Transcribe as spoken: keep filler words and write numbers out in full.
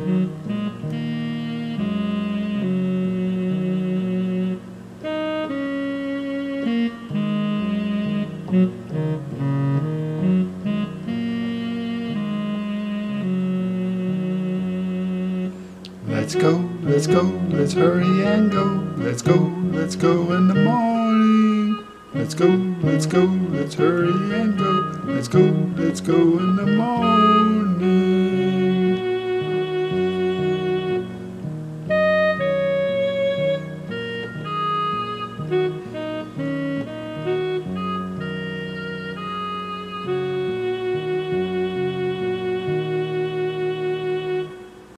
Let's go, let's go, let's hurry and go. Let's go, let's go in the morning. Let's go, let's go, let's hurry and go. Let's go, let's go in the morning.